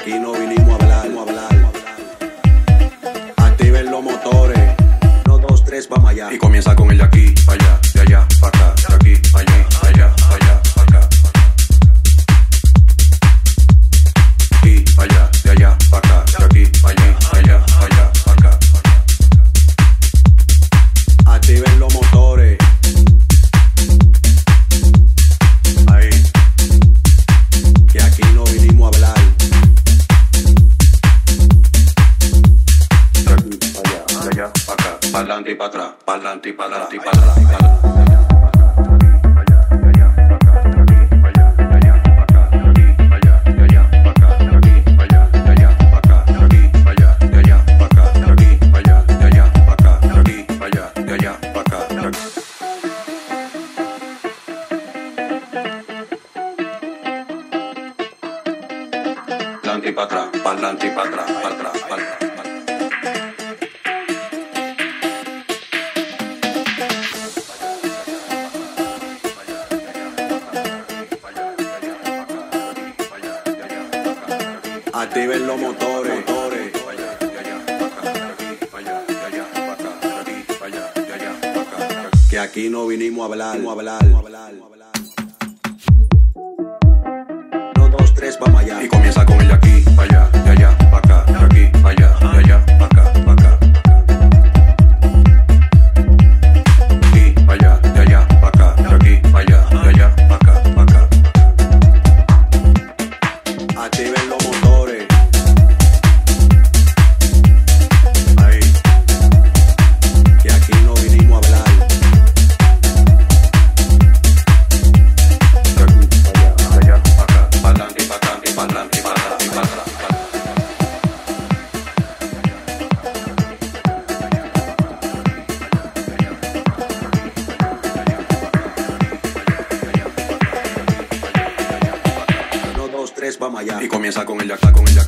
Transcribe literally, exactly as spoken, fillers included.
aquí no vinimos a hablar, no a hablar. Activen los motores, uno, dos, tres, vamos allá. Y comienza con el de aquí, pa' allá, de allá, pa' acá, de aquí, pa' allí, pa' allá, pa' allá, pa' acá. Y pa' allá, de allá, pa' acá, de aquí, pa' allí, pa' allá, pa' allá, pa' acá. Activen los motores. Ahí. Que aquí no vinimos a hablar. De aquí, pa' allá, de allá, pa' acá, pa'lante y pa' atrás, pa'lante y pa'lante y pa' atrás. Pa'lante y pa' atrás, pa'lante y pa' atrás, pa' atrás, pa' atrás. Activen los motores. Que aquí no vinimos a hablar, no a hablar. uno, dos, tres, vamos allá. Y comienza con el de aquí, pa' allá, de allá, pa' acá, de aquí, pa' allá, de allá, pa' acá, pa' acá. Y pa' allá, de allá, pa' acá, de aquí, pa' allá, de allá, pa' acá, pa' acá. Activen los motores. Ahí. Que aquí no vinimos a hablar. De aquí, pa' allá, de allá, pa' acá, pa'lante y pa' acá, y pa'lante y pa' atrás, y pa' atrás, pa' atrás. uno, dos, tres, vamos allá. Y comienza con el de acá, con el de acá.